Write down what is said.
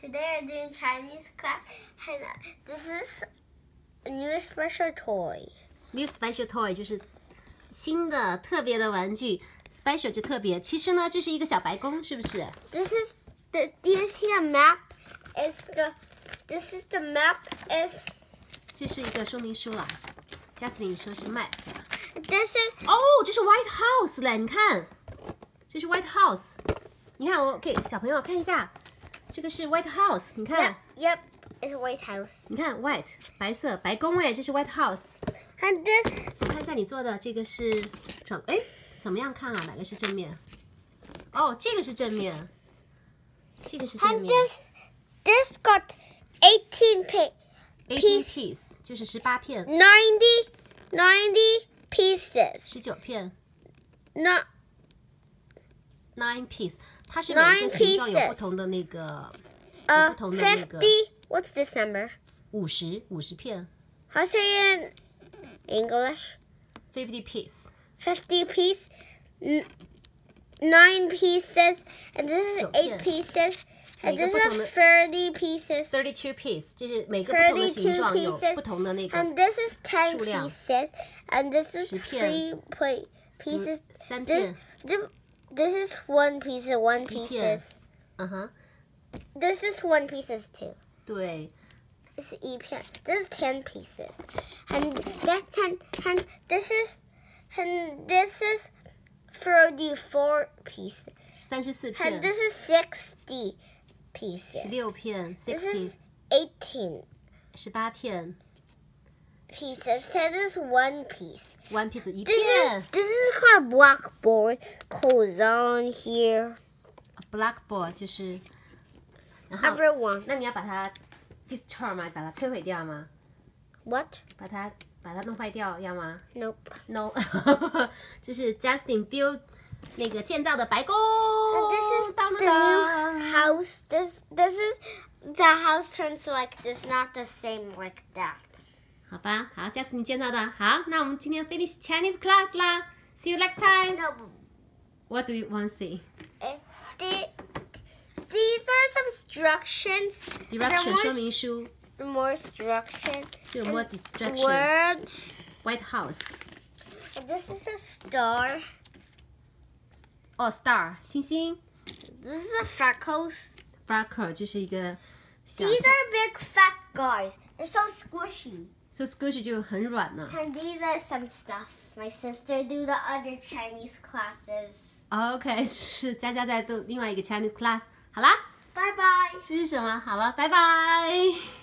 Today we're doing Chinese class, and this is a new special toy. New special toy 就是新的特别的玩具 ，special 就特别。其实呢，这是一个小白宫，是不是 This is the. Do you see a map? This is the map. 这是一个说明书啦。Justin 说是 map。 This is 哦，这是 White House 嘞，你看，这是 White House。你看，我给小朋友看一下，这个是 White House， 你看。 Yep, it's a White House. 你看 white 白色白宫哎，这是 White House。 And this. 我看一下你做的这个是哎，怎么样看啊？哪个是正面？哦，这个是正面，这个是正 And 面。 this got 18 piece 就是18片。 90 pieces. 19片。 Not 9 piece， 它是每一个形状有不同的那个，有不同的那个。 50. What's this number? 50片。 How say in English? 50 piece. 50 piece. 9 pieces. And this is 8 pieces. And this is 30 pieces. 32 piece， 就是每个不同的形状有不同的那个。 And this is 10 pieces. And this is 3 pieces. 3片。 This is 1 piece. 1 pieces. This is 1 pieces too. 对。 This is 1片. This is 10 pieces. And this is 34 pieces. 34片。 And this is 60 pieces. 16片。 This is 18. 18片。 Pieces. And this is 1 piece. 1 piece 1片。 This is called blackboard. Goes on here. Blackboard 就是。 Everyone. 那你要把它 destroy 吗？把它摧毁掉吗 What? 把它弄坏掉要吗 Nope. ？No 。这是 Justin build 那个建造的白宫。 This is the new house. This is the house turns like this, not the same like that. 好吧，好 ，Justin 建造的好，那我们今天 finish Chinese class 啦。See you next time. No. What do you want to see? These are some instructions. Direction 说明书。 More instruction. 就 more instruction. Words. White House. And this is a star. Oh, star 星星。 This is a freckles. Freckle 就是一个小。 These are big fat guys. They're so squishy. So squishy 就很软呢。 And these are some stuff my sister do the other Chinese classes. OK， 是佳佳在读另外一个 Chinese class。好啦， 拜拜。 这是什么？好了，拜拜。